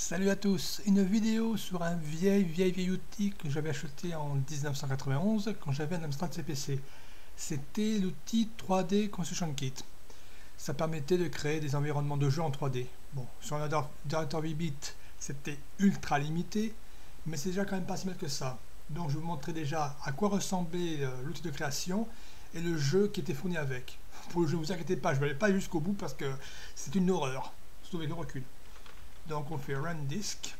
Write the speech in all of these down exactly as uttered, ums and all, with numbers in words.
Salut à tous, une vidéo sur un vieil vieil vieil outil que j'avais acheté en mille neuf cent quatre-vingt-onze quand j'avais un Amstrad C P C. C'était l'outil trois D Construction Kit. Ça permettait de créer des environnements de jeu en trois D. Bon, sur un ordinateur huit bits, c'était ultra limité, mais c'est déjà quand même pas si mal que ça. Donc je vais vous montrer déjà à quoi ressemblait euh, l'outil de création et le jeu qui était fourni avec. Pour le jeu, ne vous inquiétez pas, je ne vais aller pas jusqu'au bout parce que c'est une horreur, surtout avec le recul. Donc on fait Run Disk.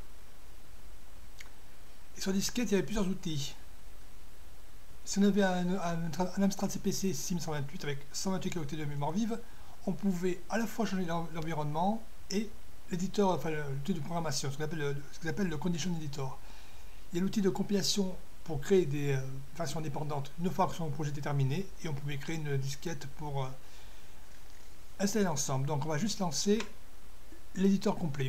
Et sur disquette, il y avait plusieurs outils. Si on avait un, un, un Amstrad C P C SIM cent vingt-huit avec cent vingt-huit kilooctets de mémoire vive, on pouvait à la fois changer l'environnement et l'éditeur, enfin l'outil de programmation, ce qu'on appelle, appelle le Condition Editor. Il y a l'outil de compilation pour créer des euh, versions indépendantes une fois que son projet était terminé, et on pouvait créer une disquette pour euh, installer l'ensemble. Donc on va juste lancer l'éditeur complet.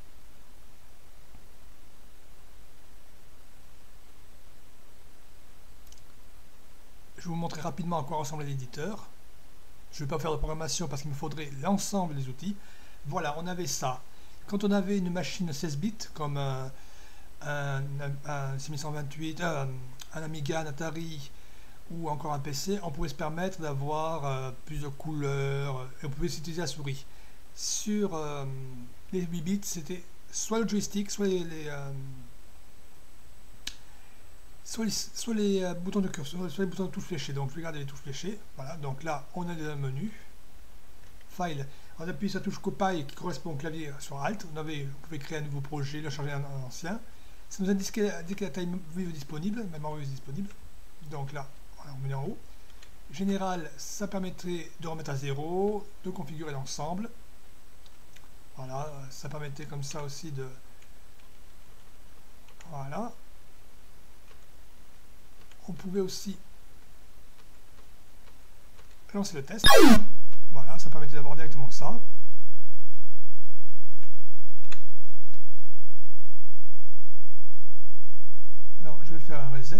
Je vais vous montrer rapidement à quoi ressemble l'éditeur. Je ne vais pas faire de programmation parce qu'il me faudrait l'ensemble des outils. Voilà, on avait ça. Quand on avait une machine seize bits comme un, un, un six mille cent vingt-huit, un, un Amiga, un Atari ou encore un P C, on pouvait se permettre d'avoir euh, plusieurs couleurs et on pouvait utiliser la souris. Sur euh, les huit bits, c'était soit le joystick, soit les, les, euh, soit les, soit les euh, boutons de curseur, soit les boutons de touche fléchée. Donc je vais garder les touches fléchées. Voilà, donc là on a un menu. File, on appuie sur la touche Copy qui correspond au clavier sur Alt. On, avait, on pouvait créer un nouveau projet, le charger un, un ancien. Ça nous indiquait la taille vive disponible, mémoire vive disponible. Donc là, voilà, on met en haut. Général, ça permettrait de remettre à zéro, de configurer l'ensemble. Voilà, ça permettait comme ça aussi de... Voilà. On pouvait aussi lancer le test. Voilà, ça permettait d'avoir directement ça. Alors, je vais faire un reset.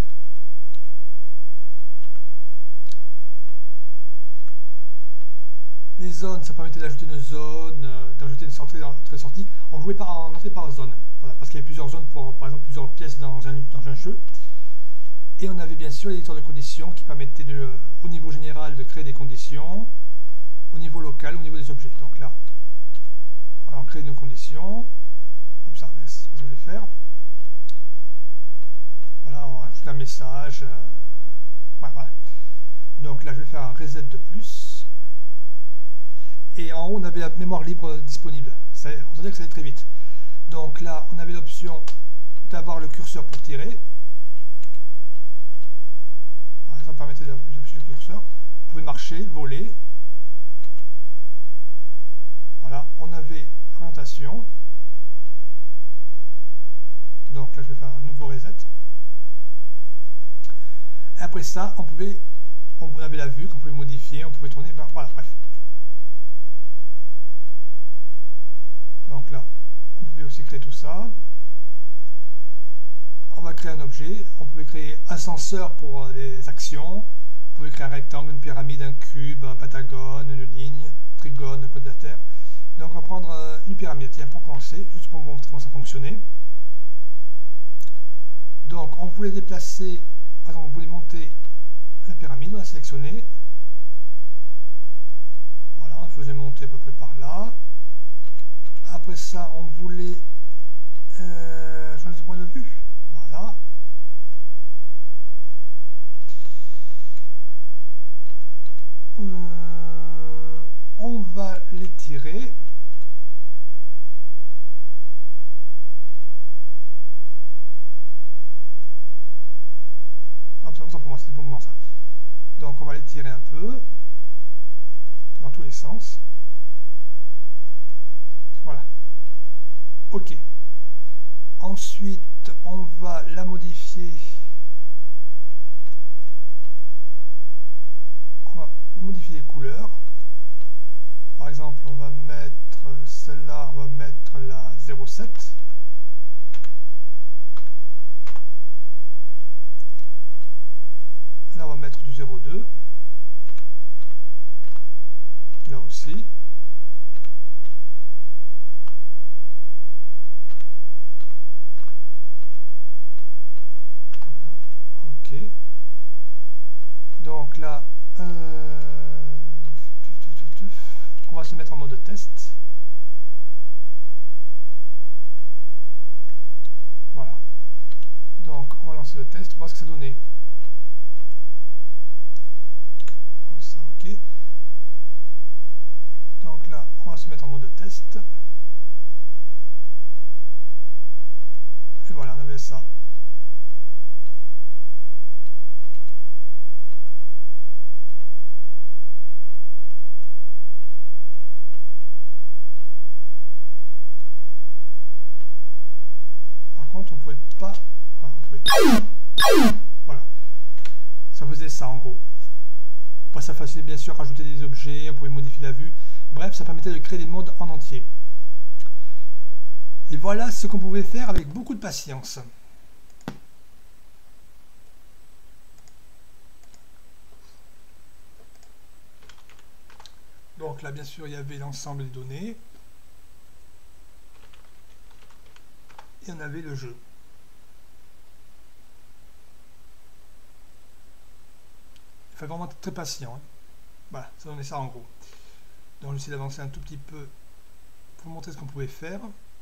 Les zones, ça permettait d'ajouter une zone, euh, d'ajouter une sortie, une sortie. On jouait par, en entrée par zone, voilà, parce qu'il y avait plusieurs zones pour, par exemple, plusieurs pièces dans un, dans un jeu. Et on avait bien sûr l'éditeur de conditions qui permettait de, au niveau général de créer des conditions, au niveau local, au niveau des objets. Donc là, voilà, on crée une condition. Hop, ça, c'est ce que je vais faire. Voilà, on rajoute un message. Euh, ouais, voilà. Donc là, je vais faire un reset de plus. Et en haut, on avait la mémoire libre disponible. Ça, on va dire que ça allait très vite. Donc là, on avait l'option d'avoir le curseur pour tirer. Voilà, ça permettait d'afficher le curseur. On pouvait marcher, voler. Voilà, on avait l'orientation. Donc là, je vais faire un nouveau reset. Et après ça, on pouvait, on avait la vue qu'on pouvait modifier, on pouvait tourner. Voilà, bref. Donc là, on pouvait aussi créer tout ça. On va créer un objet. On pouvait créer un ascenseur pour euh, des actions. On pouvait créer un rectangle, une pyramide, un cube, un pentagone, une ligne, un trigone, un quadrilatère. Donc on va prendre euh, une pyramide. Tiens, pour commencer, juste pour vous montrer comment ça fonctionnait. Donc on voulait déplacer, par exemple, on voulait monter la pyramide, on l'a sélectionné. Voilà, on faisait monter à peu près par là. Après ça, on voulait euh, changer de point de vue. Voilà. Euh, on va l'étirer. Hop, c'est bon ça pour moi, c'est bon moment ça. Donc on va l'étirer un peu dans tous les sens. Voilà. OK. Ensuite, on va la modifier. On va modifier les couleurs. Par exemple, on va mettre celle-là, on va mettre la zéro sept. Là, on va mettre du zéro deux. Là aussi. là, euh, on va se mettre en mode test. Voilà. Donc on va lancer le test, voir ce que ça donnait. Ça, ok. Donc là, on va se mettre en mode test. Et voilà, on avait ça. Par contre, on pouvait pas... Voilà, on pouvait... Voilà. Ça faisait ça en gros. Après, ça facilitait bien sûr rajouter des objets, on pouvait modifier la vue. Bref, ça permettait de créer des modes en entier. Et voilà ce qu'on pouvait faire avec beaucoup de patience. Donc là, bien sûr, il y avait l'ensemble des données. Et on avait le jeu. Il fallait vraiment être très patient. Hein. Voilà, ça donnait ça en gros. Donc j'essaie d'avancer un tout petit peu pour vous montrer ce qu'on pouvait faire.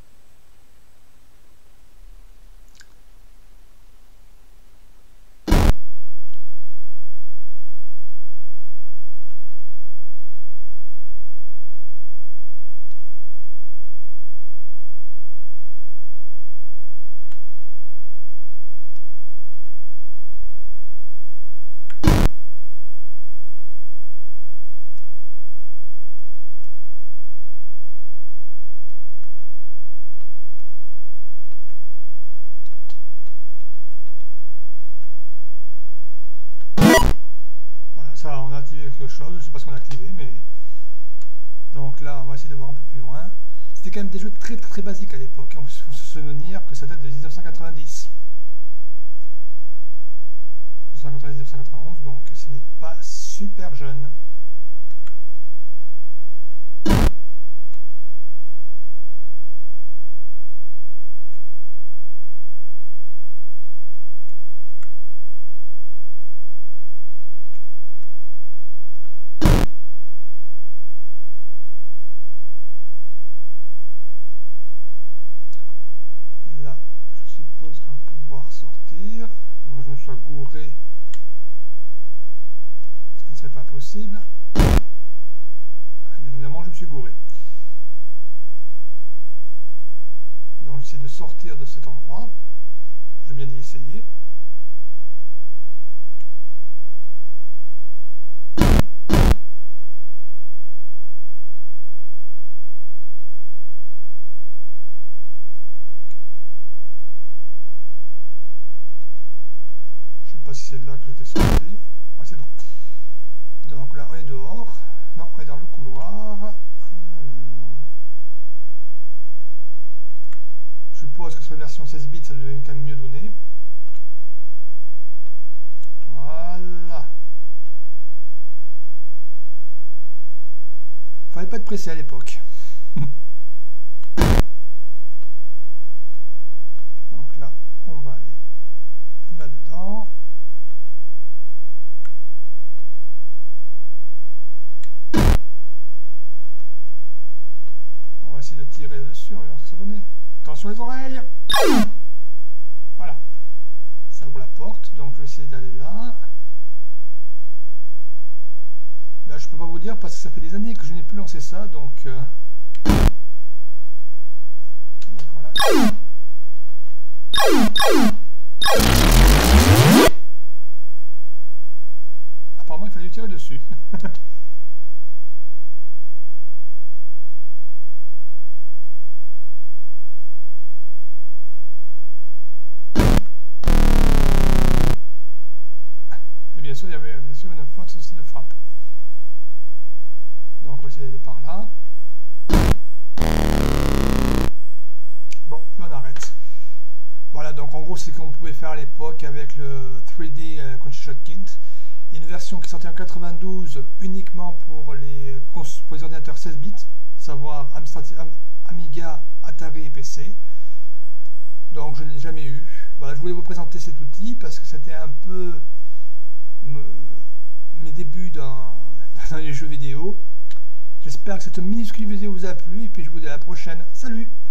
Ça, on a activé quelque chose, je ne sais pas ce qu'on a activé, mais donc là on va essayer de voir un peu plus loin. C'était quand même des jeux très très, très basiques à l'époque, il faut se souvenir que ça date de mille neuf cent quatre-vingt-dix. mille neuf cent quatre-vingt-dix mille neuf cent quatre-vingt-onze, donc ce n'est pas super jeune. Là, je suppose qu'on va pouvoir sortir. Moi, je me suis gouré. Ce qui ne serait pas possible. Bien évidemment, je me suis gouré. Donc, j'essaie de sortir de cet endroit. Je viens d'y essayer. Pas si c'est là que j'étais sorti. Ouais, c'est bon. Donc là, on est dehors. Non, on est dans le couloir. Alors, je suppose que sur la version seize bits, ça devait quand même mieux donner. Voilà. Fallait pas être pressé à l'époque. Donc là, on va aller là-dedans. On va essayer de tirer dessus, on va voir ce que ça donnait. Attention les oreilles. Voilà. Ça ouvre la porte, donc je vais essayer d'aller là. Là je peux pas vous dire parce que ça fait des années que je n'ai plus lancé ça, donc... Euh... D'accord là. Apparemment il fallait tirer dessus. Bien sûr, il y avait bien sûr une faute aussi de frappe. Donc on va essayer d'aller par là. Bon, on arrête. Voilà, donc en gros c'est ce qu'on pouvait faire à l'époque avec le trois D euh, Crunchy Kit. Il y a une version qui est sortie en quatre-vingt-douze uniquement pour les, pour les ordinateurs seize bits, savoir Amstrad, Amiga, Atari et P C. Donc je ne l'ai jamais eu. Voilà, je voulais vous présenter cet outil parce que c'était un peu me, mes débuts dans, dans les jeux vidéo. J'espère que cette minuscule vidéo vous a plu et puis je vous dis à la prochaine. Salut!